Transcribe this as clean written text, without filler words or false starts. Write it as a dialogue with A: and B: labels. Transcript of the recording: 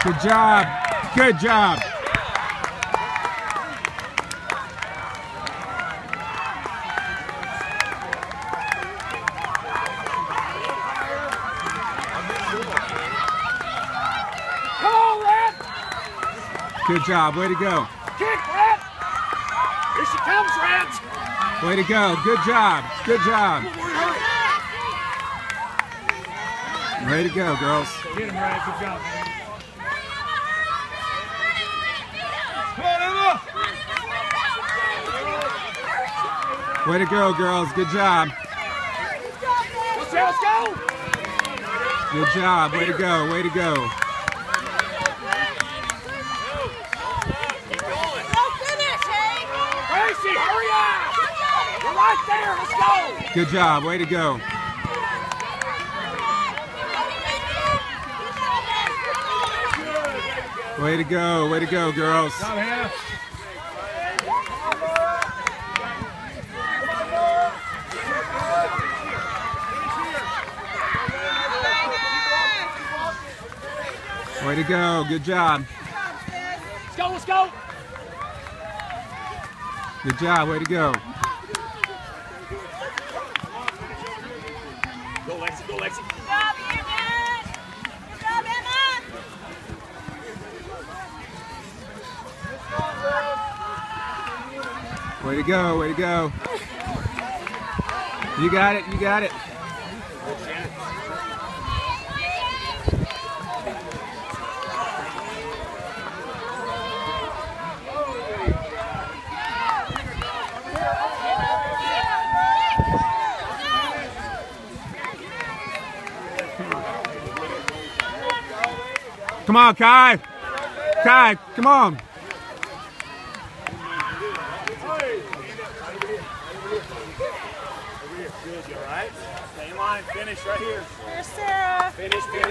A: Good job. Good job.
B: Come on, Red!
A: Good job. Way to go.
B: Kick, Red! Here she comes, Reds!
A: Way to go. Good job. Good job. Way to go, girls.
B: Get him, Red. Good job, man.
A: Way to go, girls. Good job.
B: Let's go!
A: Good job. Way to go. Way to go.
B: Gracie, hurry up! We're right there. Let's go!
A: Good job. Way to go. Way to go. Way to go, girls.
B: Good job, Hannah.
A: Way to go. Good job.
B: Let's go, let's go!
A: Good job. Way to go.
B: Go, Lexi, go, Lexi.
C: Good job, Emma! Good job, Emma!
A: Way to go. Way to go. You got it. You got it. Come on, Kai. Kai, come on.
B: Good, you all right? Stay in line. Finish right here.
C: Here's Sarah.
B: Finish, finish.